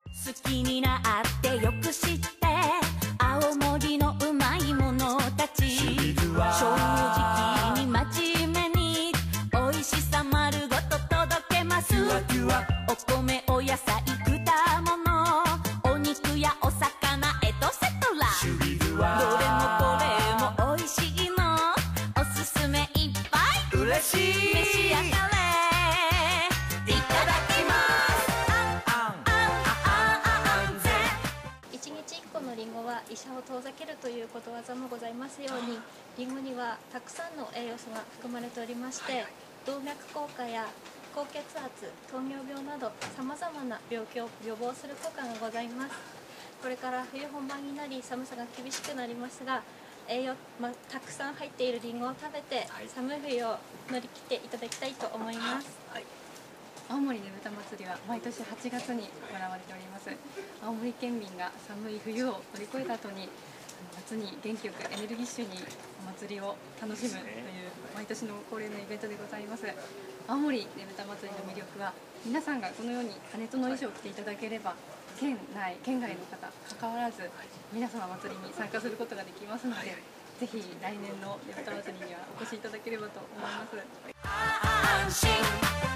好きになってよく知って青森のうまいものたち正直に真面目に美味しさ丸ごと届けますお米お野菜果物お肉やお魚エトセトラどれもこれも美味しいのおすすめいっぱい嬉しい召し上がれいただきます一日一個のリンゴは医者を遠ざけるということわざもございますように、リンゴにはたくさんの栄養素が含まれておりまして、動脈硬化や高血圧、糖尿病などさまざまな病気を予防する効果がございます。これから冬本番になり寒さが厳しくなりますが、栄養、たくさん入っているリンゴを食べて、寒い冬を乗り切っていただきたいと思います。 青森ねぶた祭りは毎年8月に行われております。青森県民が寒い冬を乗り越えた後に夏に元気よくエネルギッシュにお祭りを楽しむという毎年の恒例のイベントでございます。青森ねぶた祭りの魅力は、皆さんがこのように羽との衣装を着ていただければ県内県外の方関わらず皆様祭りに参加することができますので、ぜひ来年のねぶた祭りにはお越しいただければと思います。 安心